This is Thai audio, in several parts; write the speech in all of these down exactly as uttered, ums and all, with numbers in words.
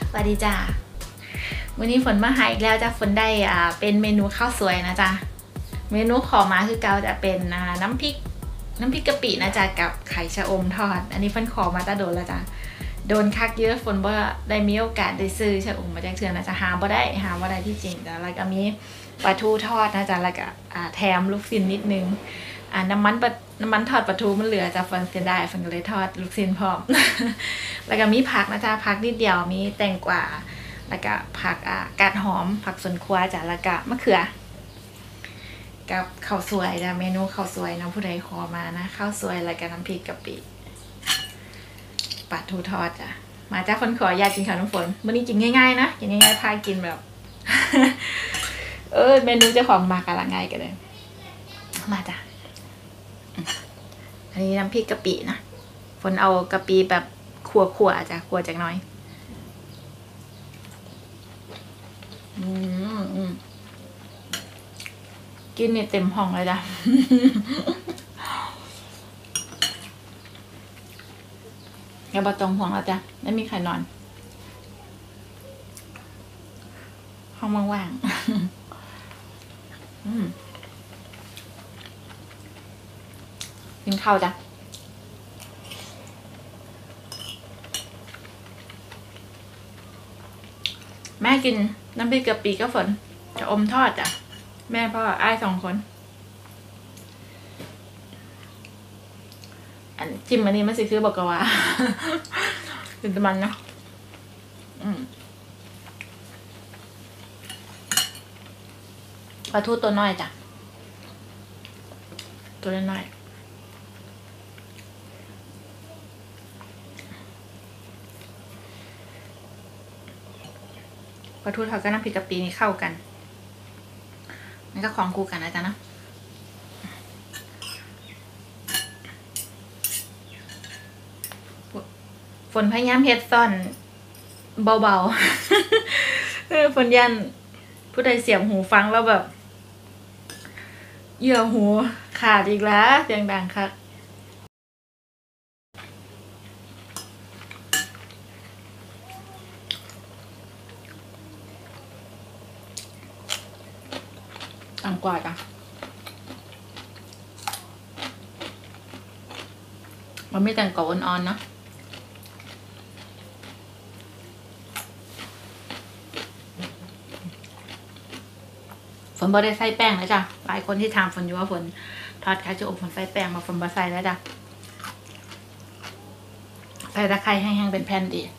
สวัสดีจ้าวันนี้ฝนมาหาอีกแล้วจ้ะฝนได้อ่าเป็นเมนูข้าวสวยนะจ๊ะเมนูขอมาคือเกาจะเป็นอ่าน้ำพริกน้ำพริกกะปินะจ๊ะกับไข่ชะอมทอดอันนี้ฝนขอมาตะโดนแล้วจ้ะโดนคักเยอะฝนบ่ได้มีโอกาสได้ซื้อชะอมมาจากเทือนนะจ๊ะหาบ่ได้หาบ่ได้ที่จริงจ้ะแล้วก็มีปลาทูทอดนะจ๊ะแล้วก็อ่าแถมลูกชิ้นนิดนึงอ่าน้ำมันปลาน้ำมันทอดปลาทูมันเหลือจ้ะฝนเสียดายฝนก็เลยทอดลูกชิ้นพร้อม แล้วก็มีผักนะจ๊ะผักนิดเดียวมีแตงกวาแล้วก็ผักอ่ากาดหอมผักสวนครัวจ้ะแล้วก็มะเขือกับข้าวสวยจ้ะเมนูข้าวสวยนะผู้ใดขอมานะข้าวสวยแล้วก็น้ำพริกกะปิปลาทูทอดจ้ะมาจ้ะคนขออยากกินข้าวน้ำฝนวันนี้กินง่ายๆนะกินง่ายๆพากินแบบ เออเมนูเจ้าของมากำลังง่ายกันเลยมาจ้ะอันนี้น้ำพริกกะปินะฝนเอากะปิแบบขั่วๆจ้ะขั่วจากน้อยอืมกินนี่เต็มห้องเลยจ้ะ อย่าบอตรงห่วงแล้วจ้ะไม่มีใครนอนห้องว่างๆกินข้าวจ้ะแม่กินน้ำพริกกะปิก็ฝนจะอมทอดจ้ะแม่พ่ออ้ายสองคนอันจิ้มอันนี้มันสิคือบอกกว่าเป็นมันเนาะปลาทูตัวน้อยจ้ะตัวน้อยปลาทูทอดกับน้ำพริกกะปินี่เข้ากันมันก็ของคู่กันนะจ๊ะนะฝนพยายามเฮ็ดซ่อนเบาๆ ฝนยันผู้ใดเสียบหูฟังแล้วแบบเยื่อหูขาดอีกแล้วเสียงดังค่ะต่างกว่าจ้ะมันไม่แต่งกรอบอ่อนๆเนาะฝนบ่ได้ใส่แป้งเลยจ้ะหลายคนที่ถามฝนอยู่ว่าฝนทอดไข่ชะอมฝนใส่แป้งมาฝนบ่ใส่แล้วจ้ะใส่ตะไคร้แห้งๆเป็นแผ่นดี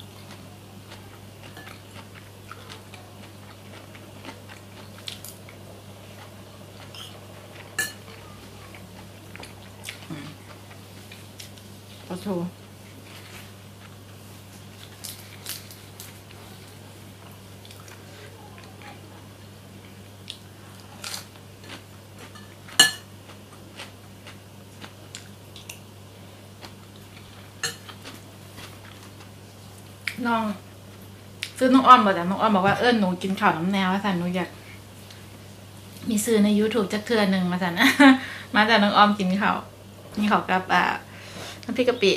ปลาทูน้องซื้อน้องอ้อมบอกแต่น้องอ้อมบอกว่าเอิ้นหนูกินข้าวน้ำแนวว่าสันหนูอยากมีซื้อใน ยูทูบ จักเทื่อหนึ่งมาสัน มาจากน้องอ้อมกินข้าวกินข้าวกับอ่าน้ำพริกกะปิ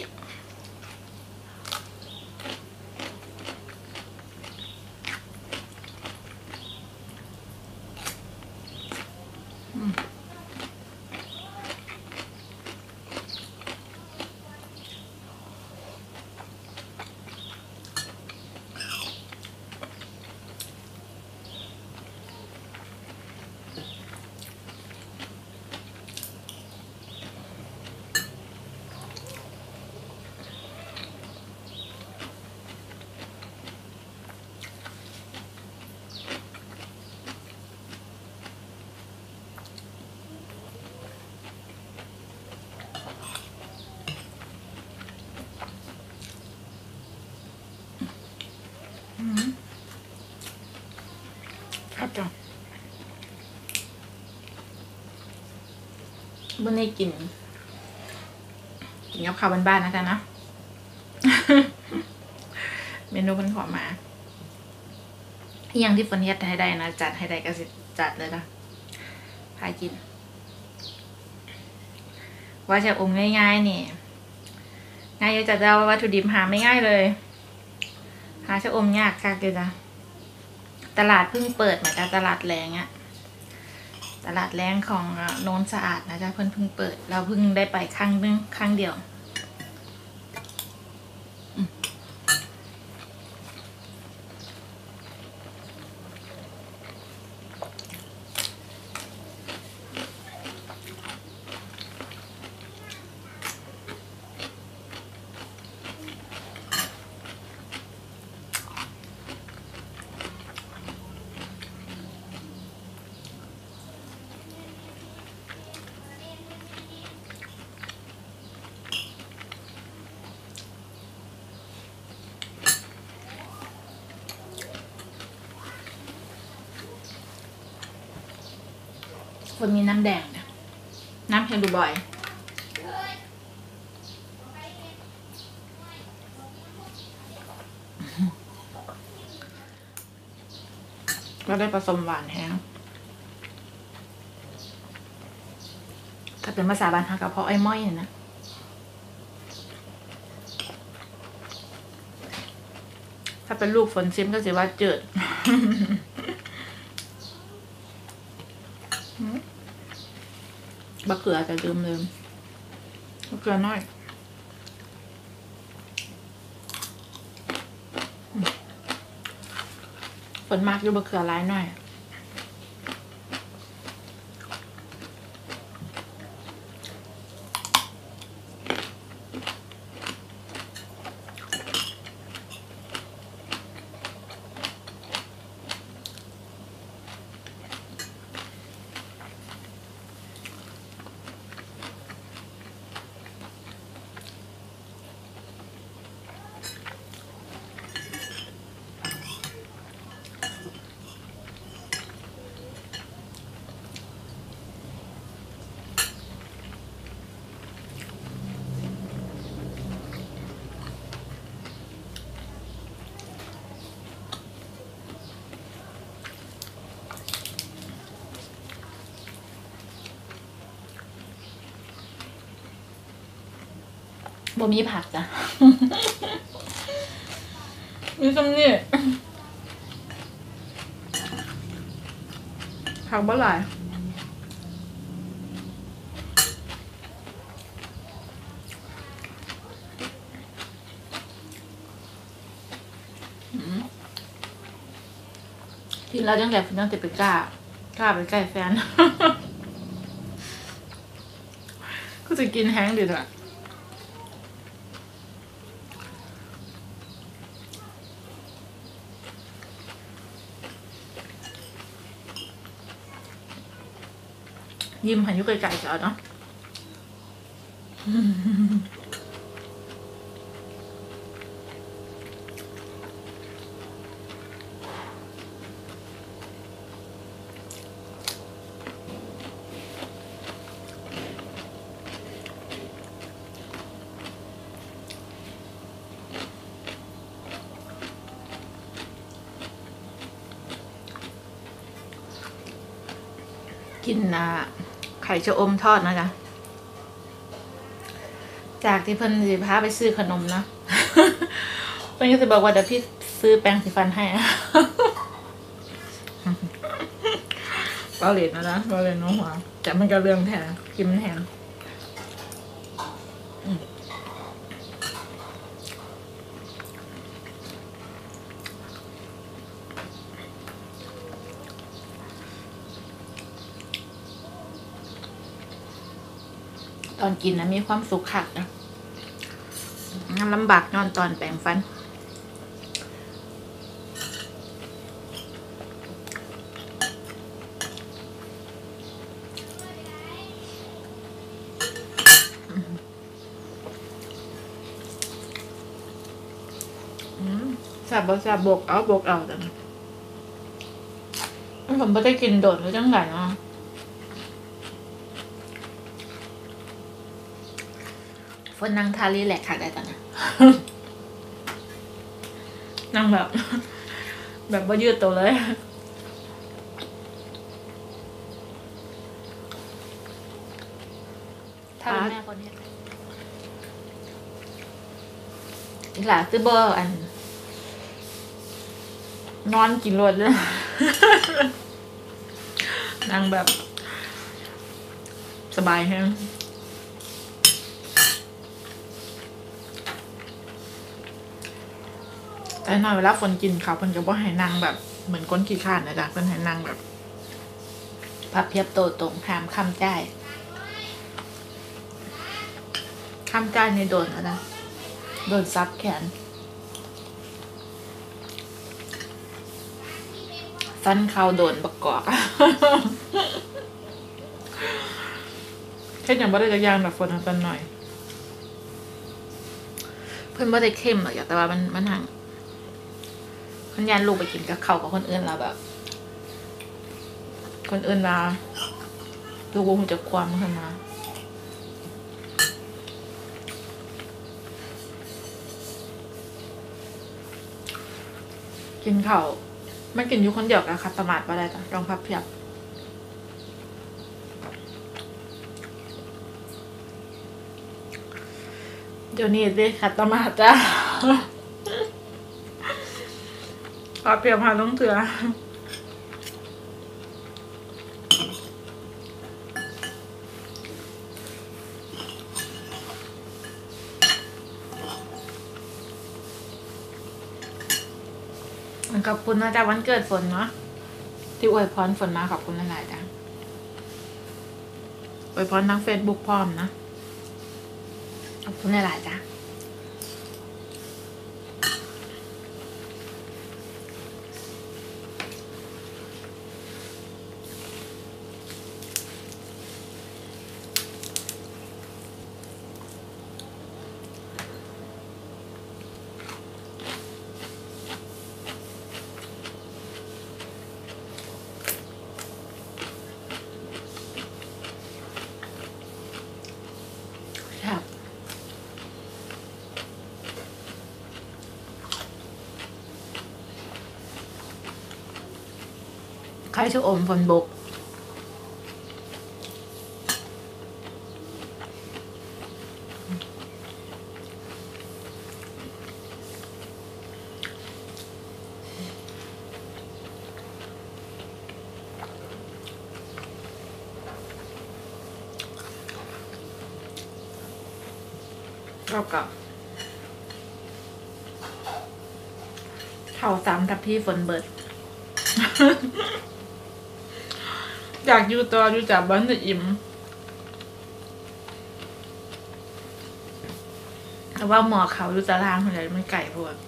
ครับจ้ะวันนี้กินกินกับข้าวบ้านๆนะจ๊ะนะ เมนูคนขอมาอย่างที่ฝนเฮ็ดให้ได้นะจัดให้ได้ก็สิจัดเลยนะพากินว่าจะอมง่ายๆนี่ง่ายจะจะวัตถุดิบหาไม่ง่ายเลยหาชะอมยากค่ะเกจ้ะตลาดเพิ่งเปิดมาแต่ตลาดแรงอะตลาดแรงของโนนสะอาดนะจ๊ะเพิ่งเพิ่งเปิดเราเพิ่งได้ไปครั้งนึงครั้งเดียวคนมีน้ำแดงนะน้ำเฮลูบอยก็ได้ผสมหวานแห้งถ้าเป็นภาษาบ้านเขาก็เพราะไอ้ม้อยเนี่ยนะถ้าเป็นลูกฝนซิมก็จะว่าเจิดบะเขือจะลืมลืมบะเขือน้อยฝนมากอยู่บะเขือร้ายหน่อยบ่มีผักจ้ะ มีคำนี้ผักบ่หลายที่เราจังแหลกจังจะไปกล้ากล้าไปใกล้แฟน ก็จะกินแห้งดีด้วยยิ้มหันยุไกลๆจะเอาเนาะกินอ่ะไข่ชะอมทอดนะจ๊ะจากที่เพิ่นสิพาไปซื้อขนมนะ เพิ่นก็จะบอกว่าเดี๋ยวพี่ซื้อแปรงสีฟันให้อะ ก็เล่นนะนะก็เล่นน้องหัวแต่มันก็เรื่องแทนกินแทนตอนกินนะมีความสุขขัดนะลำบากนอนตอนแปรงฟันแซ่บบ่แซ่บบกเอาบกเอาแต่ผมไม่ได้กินโดดหรือจังไหนเนาะฝนนั่งทารีแลกค่ะได้ตอนนี้ นั่งแบบ แบบว่ายืดตัวเลยถ้าเป็นแม่คนนี้อีหล่าซื้อเบอร์อันนอนกินรถเลยนั่งแบบสบายแฮงแต่หน่อยเวลาฝนกินเขาวเพิ่นก็บ่ให้นั่งแบบเหมือนก้นขี้ข้านนะจ๊ะเพิ่นให้นั่งแบบพับเพียบโตตรงหามคำใจคำใจในโดนนะโดนซับแขนฟันเขาโดนประกอบแค่อย่างบ่ได้จะยางแบบฝนกันหน่อยเพิ่นบ่ได้เข้มหรอกแต่ว่ามันมันห่างคนยันลูกไปกินกับเขากับคนอื่นเราแบบ คนอื่นมาลูกวงจะความขึ้นมากินข้าวไม่กินอยู่คนเดียวกับคัตตามาดมาได้จ้ะลองพับเพียบเดี๋ยวนี้ดิคัตตามาดจ้ะพับเพียบพาต้องเถื่อขอบคุณนะจ๊ะวันเกิดฝนเนาะที่อวยพรฝนมาขอบคุณหลายๆจ้ะอวยพรทางเฟซบุ๊กพร้อมนะขอบคุณหลายๆจ้ะใครชะอมฝนบกรอบกับเท่าสามทับพี่ฝนเบิด อยากอยู่ตัวอยู่จากบ้านจะอิ่มแต่ว่าหมอเขาอยู่ตารางอะไรมันไก่พวก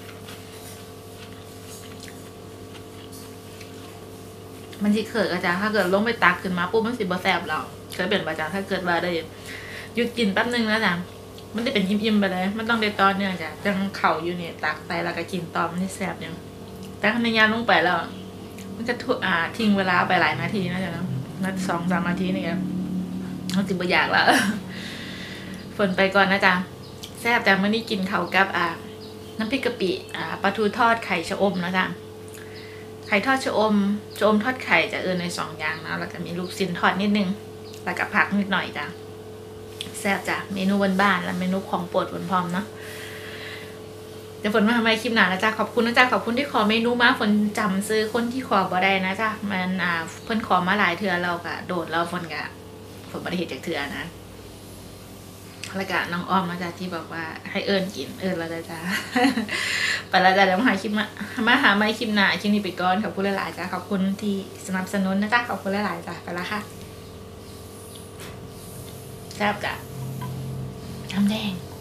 มันสิเกิดอาจารย์ถ้าเกิดลงไปตักขึ้นมาปุ๊บมันสิบ่แสบเราเคยเป็นประจำถ้าเกิดว่าได้หยุดกินแป๊บนึงแล้วจ้ะมันได้เป็นยิ้มๆไปเลยมันต้องได้ตอนเนี่ยจ้ะจังเข่าอยู่เนี่ยตักใส่แล้วก็กินตอนมันที่แสบเนี่ยแต่ขณะยานลงไปแล้วมันจะถูกอ่าทิ้งเวลาไปหลายนาทีนะจ๊ะนัดสองสามนาทีนี่ครับเขาจิบอยากแล้วฝนไปก่อนนะจ๊ะแซ่บจังเมื่อนี้กินเขากับอ่าน้ำพริกกะปิอ่าปลาทูทอดไข่ชะอมนะจ๊ะไข่ทอดชะอมชะอมทอดไข่จะเอิญในสองอย่างนะแล้วก็มีลูกชิ้นทอดนิดนึงแล้วก็ผักนิดหน่อยจ้ะแซ่บจ้ะเมนูบ้านๆและเมนูของโปรดฝนพร้อมเนาะเดี๋ยวฝนมาทำไมคลิปหนานะจ๊ะขอบคุณนะจ๊ะขอบคุณที่ขอเมนูมาฝนจำซื้อคนที่ขอบ่ได้นะจ๊ะมันอ่าเพิ่นขอมาหลายเทือเรากะโดดเราฝนกะฝนบ่ได้เห็นจากเทือนะแล้วก็น้องอ้อมนะจ๊ะที่บอกว่าให้เอิญกินเอิญแล้วจ้ะไปแล้วจ้ะเดี๋ยวมาหาคลิปมามาหาไม่คลิปหนาคลิปนี้ไปก่อนขอบคุณหลายๆจ้ะขอบคุณที่สนับสนุนนะจ๊ะขอบคุณหลายๆจ้ะไปแล้วค่ะแซ่บจ้ะน้ำแดง